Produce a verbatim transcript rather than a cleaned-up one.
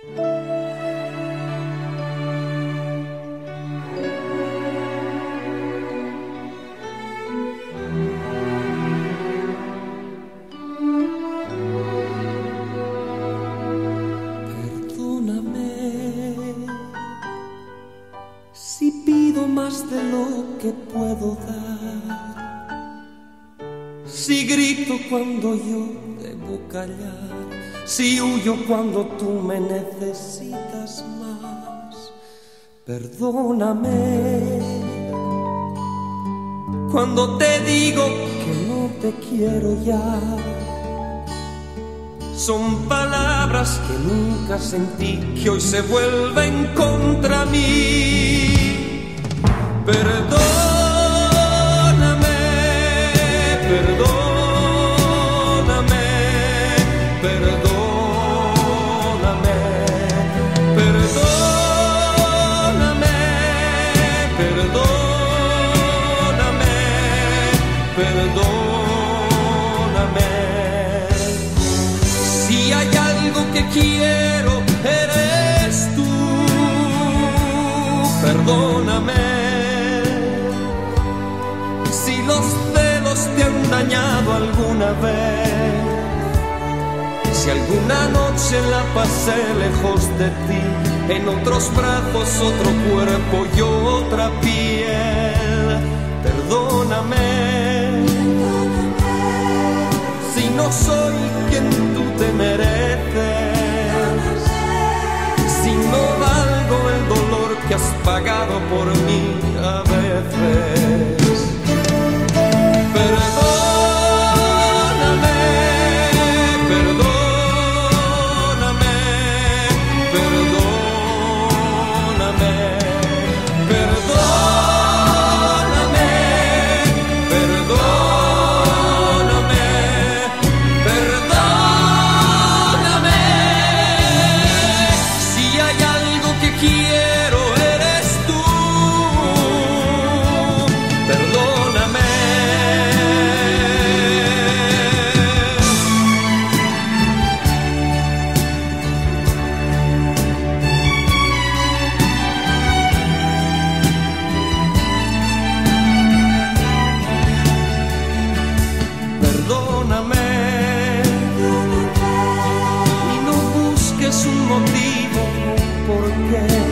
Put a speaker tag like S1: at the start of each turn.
S1: Si pido más de lo que puedo dar, si grito cuando yo debo callar, si huyo cuando tú me necesitas más, perdóname cuando te digo que no te quiero ya. Son palabras que nunca sentí, que hoy se vuelven contra mí. Perdóname, perdóname, perdóname, perdóname, perdóname, perdóname. Si hay algo que quiero, eres tú. Perdóname si los celos te han dañado alguna vez, si alguna noche la pasé lejos de ti, en otros brazos, otro cuerpo y otra piel. Perdóname si no soy quien tú te mereces, si no valgo el dolor que has pagado por mí a veces. Perdóname, perdóname, perdóname, perdóname, perdóname, perdóname. Si hay algo que quiero, eres tú. Perdóname. Perdóname y no busques un motivo, un porqué.